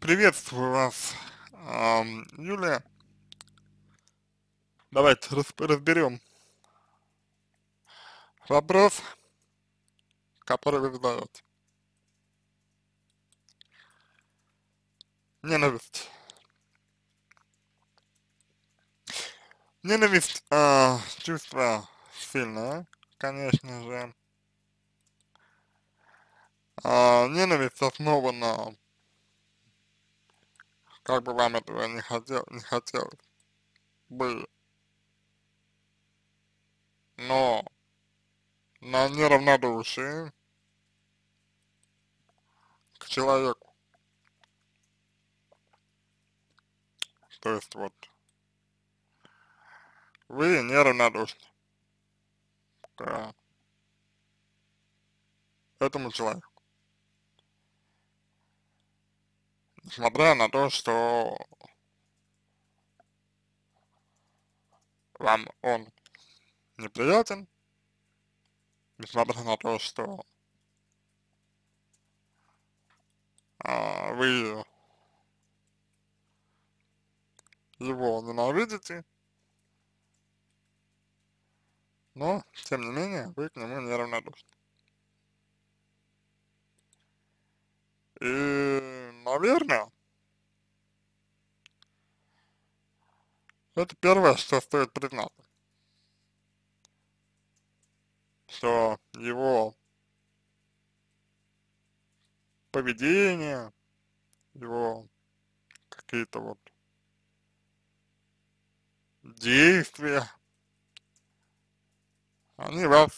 Приветствую вас, Юлия. Давайте разберем вопрос, который вы задаете. Ненависть. Ненависть, чувство сильное, конечно же. Ненависть основана, как бы вам этого не хотелось бы, но на неравнодушие к человеку. То есть вот вы неравнодушны к этому человеку. Несмотря на то, что вам он неприятен, несмотря на то, что вы его ненавидите, но, тем не менее, вы к нему неравнодушны. И, наверное, это первое, что стоит признать, что его поведение, его какие-то вот действия, они вас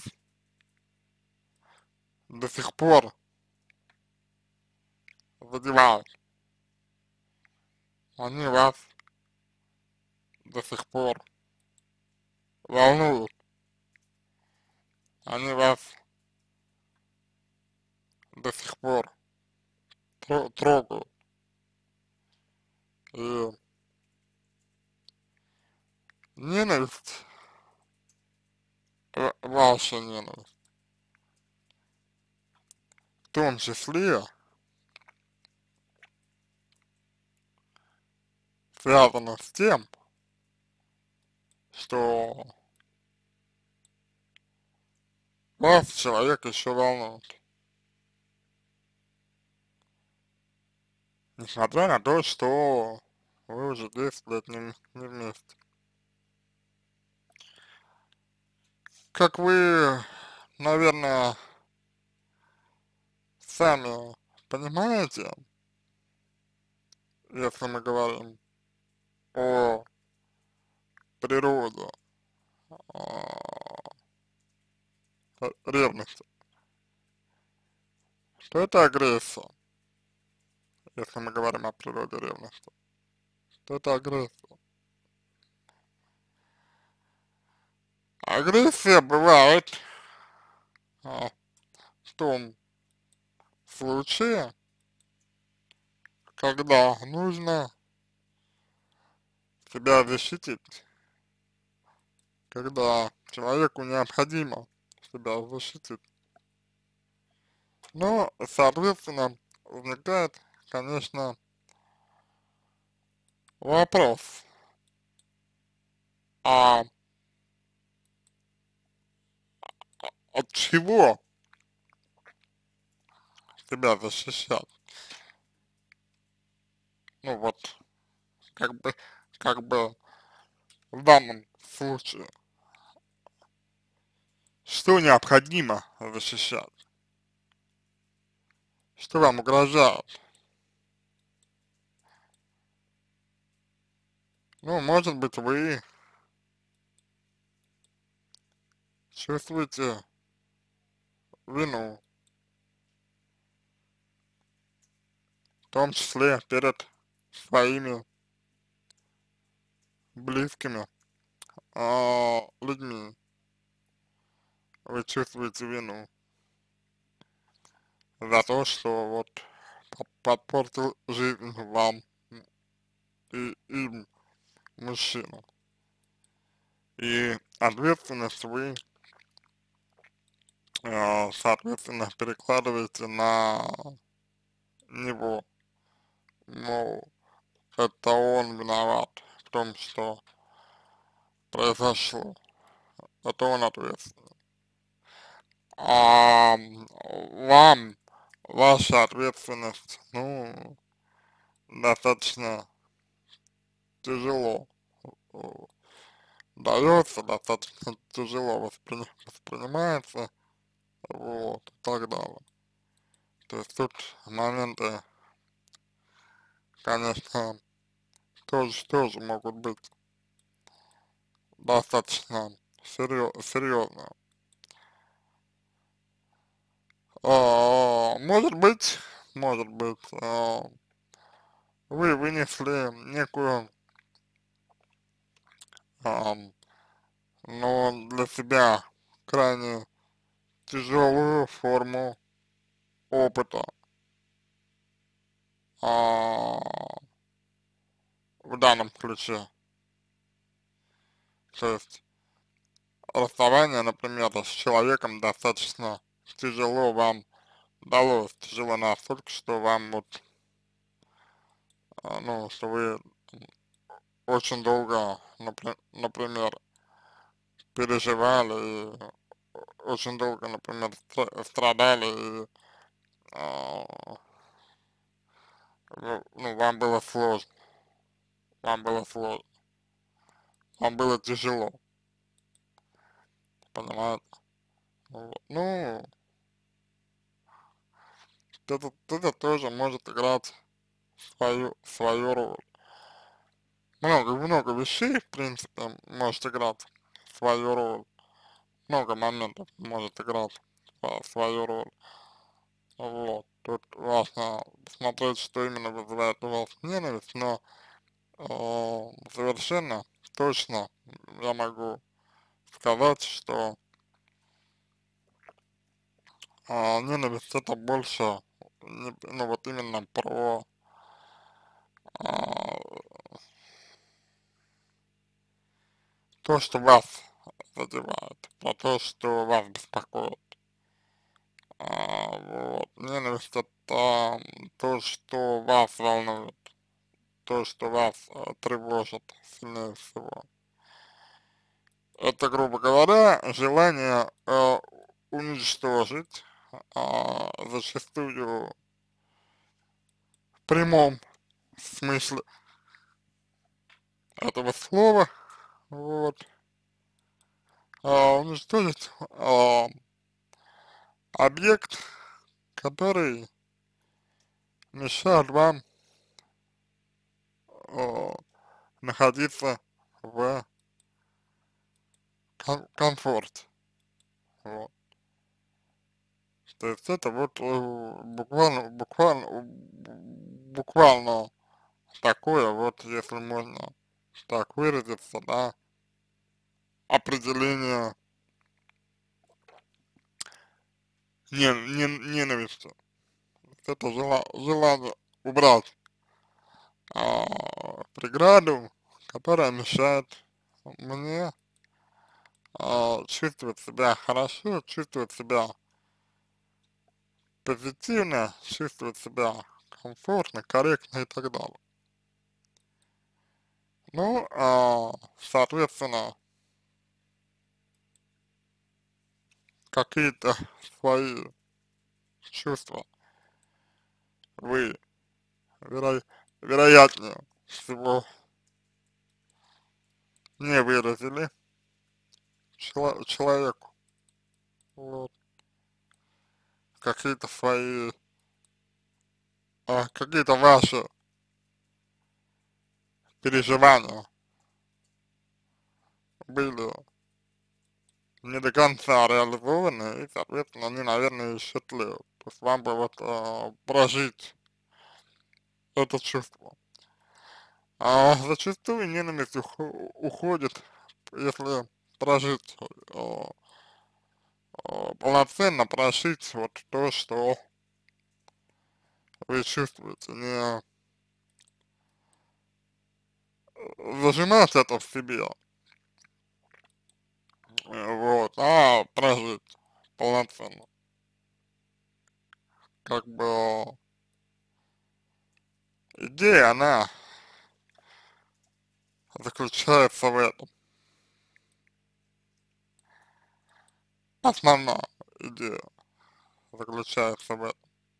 до сих пор задевают, они вас до сих пор волнуют, они вас до сих пор трогают. И ненависть, ваша ненависть, в том числе связана с тем, что вас человек еще волнует. Несмотря на то, что вы уже 10 лет не вместе. Как вы, наверное, сами понимаете, если мы говорим о природе ревности, то это агрессия, если мы говорим о природе ревности, то это агрессия. Агрессия бывает в том случае, когда нужно себя защитить, когда человеку необходимо себя защитить. Но, соответственно, возникает, конечно, вопрос, а от чего себя защищать? Ну вот, как бы, как бы в данном случае, что необходимо защищать? Что вам угрожает? Ну, может быть, вы чувствуете вину, в том числе перед своими близкими людьми. Вы чувствуете вину за то, что вот подпортил жизнь вам и им, мужчину. И ответственность вы, соответственно, перекладываете на него. Мол, произошло, это он ответственен. А вам ваша ответственность, ну, достаточно тяжело дается, достаточно тяжело воспринимается, вот, и так далее. То есть тут моменты, конечно, тоже могут быть достаточно серьезные. Может быть, вы вынесли некую, но для себя крайне тяжелую форму опыта в данном ключе. То есть расставание, например, с человеком достаточно тяжело вам далось, тяжело настолько, что вам вот, ну, что вы очень долго, например, переживали и очень долго, например, страдали и, а, ну, вам было сложно, вам было тяжело, понимаете? Вот. Ну, это тоже может играть свою роль. Много вещей, в принципе, может играть свою роль. Много моментов может играть свою роль. Вот. Тут важно смотреть, что именно вызывает у вас ненависть, но совершенно точно я могу сказать, что ненависть это больше, ну вот именно про а, то, что вас задевает, про то, что вас беспокоит. Вот. Ненависть это то, что вас волнует, то, что вас тревожит сильнее всего. Это, грубо говоря, желание уничтожить, зачастую в прямом смысле этого слова, вот, уничтожить объект, который мешает вам а, находиться в комфорте. Вот. То есть это вот буквально такое вот, если можно так выразиться, да, определение ненависти. Это желание убрать преграду, которая мешает мне чувствовать себя хорошо, чувствовать себя позитивно, чувствовать себя комфортно, корректно и так далее. Ну, соответственно, какие-то свои чувства вы, вероятнее всего, не выразили человеку. Вот. Какие-то свои, какие-то ваши переживания были не до конца реализованы, и, соответственно, они, наверное, еще тлеют. То есть вам бы вот прожить это чувство. А зачастую ненависть уходит, если прожить, полноценно прожить вот то, что вы чувствуете, не зажимать это в себе, вот, а прожить полноценно. Как бы идея, она заключается в этом. основная идея заключается в этом.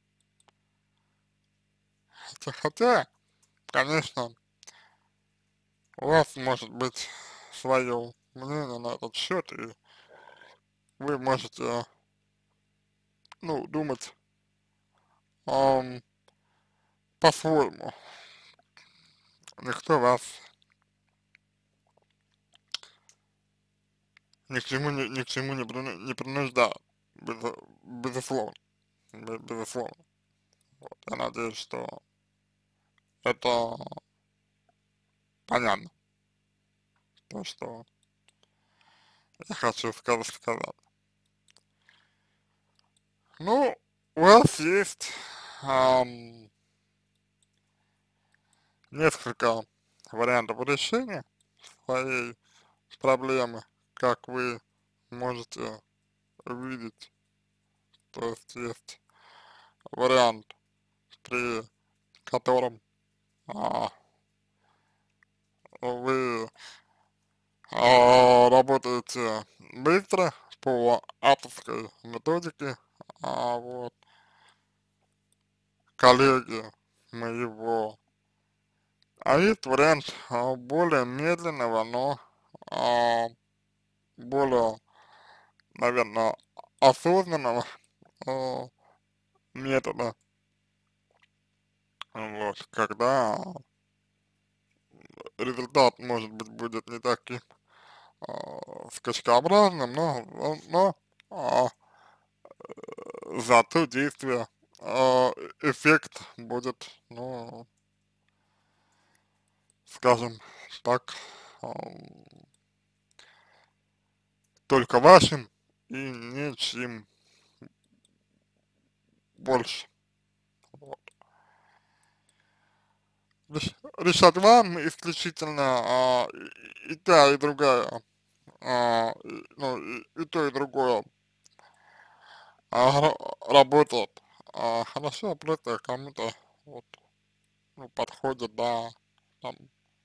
Хотя, конечно, у вас может быть свое мнение на этот счет, и вы можете, ну, думать по-своему. Никто вас ни к чему не принуждает, безусловно, безусловно. Вот. Я надеюсь, что это понятно, то, что я хочу сказать. Ну, у вас есть ам, несколько вариантов решения своей проблемы, как вы можете увидеть. То есть вариант, при котором а, вы работаете быстро по авторской методике, вот, коллеги моего. А есть вариант более медленного, но а, более, наверное, осознанного а, метода, вот, когда результат, может быть, будет не таким скачкообразным, но а, зато действие, эффект будет, ну, скажем так, ам, только вашим и ничем больше. Вот. Решать вам исключительно и та, и другая, ну, и то, и другое работает хорошо, просто кому-то вот, ну, подходит, да, там,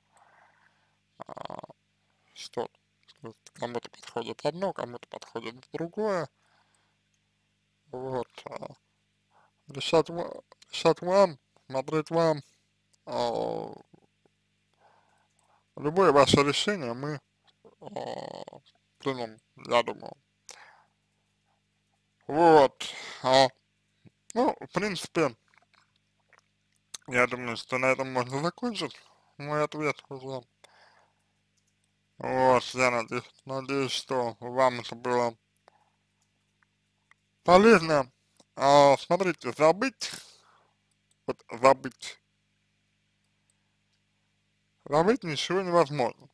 а, что-то. То есть кому-то подходит одно, кому-то подходит другое. Вот. Решать, решать вам, смотреть вам. А, любое ваше решение мы примем, я думаю. Вот. А, ну, в принципе, я думаю, что на этом можно закончить мой ответ уже. Вот, я надеюсь, что вам это было полезно. Смотрите, вот забыть ничего невозможно.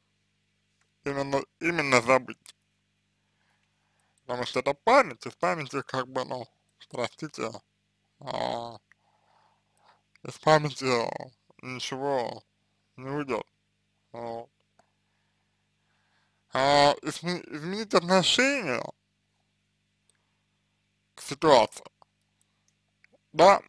Именно забыть. Потому что это память, и в памяти как бы, ну, простите, а, из памяти ничего не уйдет. Вот. Изменить отношение к ситуации, да,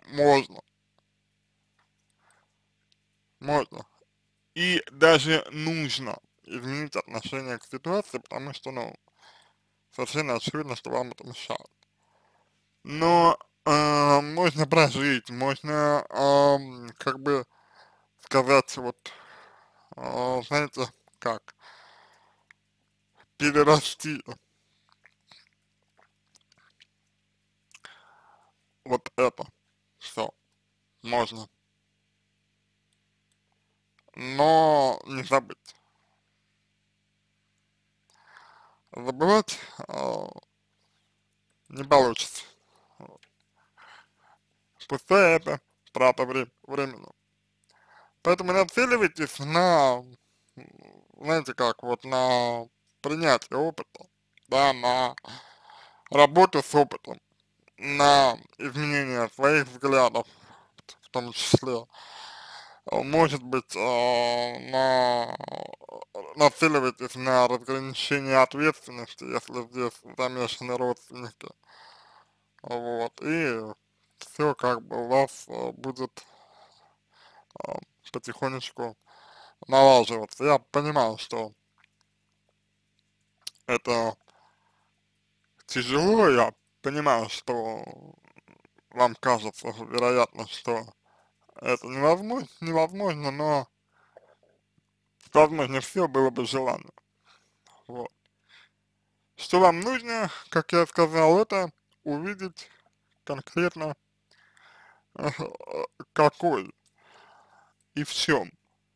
можно. И даже нужно изменить отношение к ситуации, потому что, ну, совершенно очевидно, что вам это мешает. Но можно прожить, можно, как бы сказать, вот, знаете, как, перерасти вот это все можно, но не забыть. Забывать не получится. Вот. Пустая это трата времени. Поэтому нацеливайтесь на, знаете как, вот на принятие опыта, да, на работу с опытом, на изменение своих взглядов, в том числе, может быть, нацеливайтесь на разграничение ответственности, если здесь замешаны родственники, вот, и все как бы у вас будет а, потихонечку налаживаться. Я понимаю, что это тяжело, я понимаю, что вам кажется, вероятно, что это невозможно, но возможно все было бы желание. Вот. Что вам нужно, как я сказал, это увидеть конкретно какой и в чем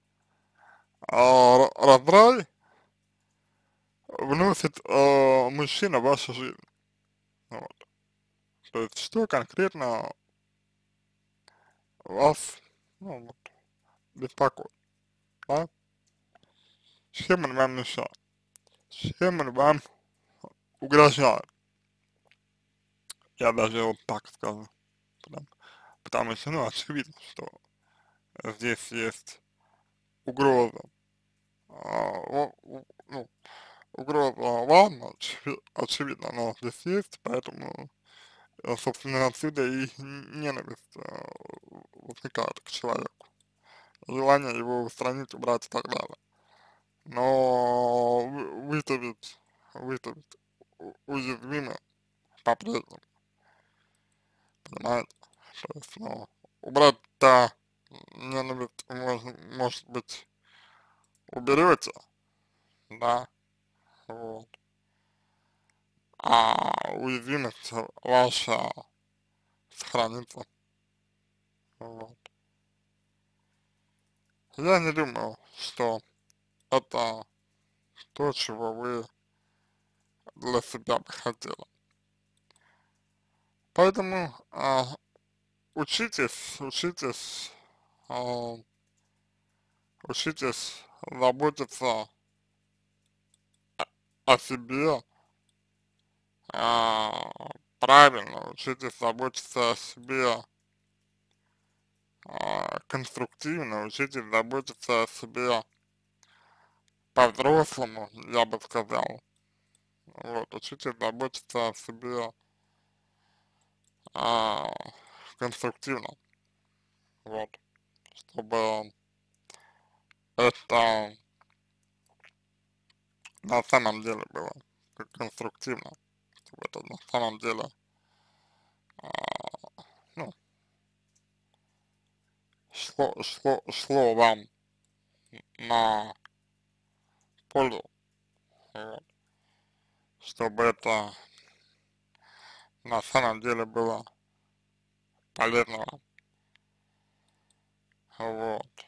раздрай вносит мужчина в вашу жизнь. Вот. То есть что конкретно вас, ну, вот, беспокоит, да? Чем он вам мешает? Чем он вам угрожает? Я даже вот так скажу. Потому, потому что, ну, очевидно, что здесь есть угроза. Ну, угроза вам, очевидно, она здесь есть, поэтому, собственно, отсюда и ненависть возникает к человеку. Желание его устранить, убрать и так далее. Но вы-то ведь уязвимы по-прежнему, понимаете? То есть, ну, убрать-то ненависть, может быть, уберете, да, вот, а уязвимость ваша сохранится, вот. Я не думаю, что это то, чего вы для себя бы хотели. Поэтому учитесь, а, учитесь заботиться о себе, а, правильно, учитесь заботиться о себе конструктивно, учитесь заботиться о себе по-взрослому, я бы сказал. Вот, учитесь заботиться о себе а, конструктивно, вот, чтобы это на самом деле было конструктивно, чтобы это на самом деле, ну, шло вам на пользу, вот, чтобы это на самом деле было полезно вам, вот.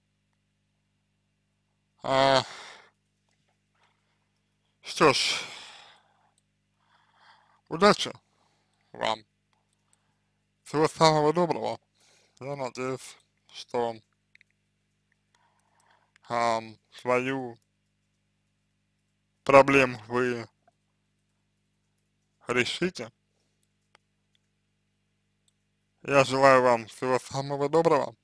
А, что ж, удачи вам, всего самого доброго, я надеюсь, что свою проблему вы решите. Я желаю вам всего самого доброго.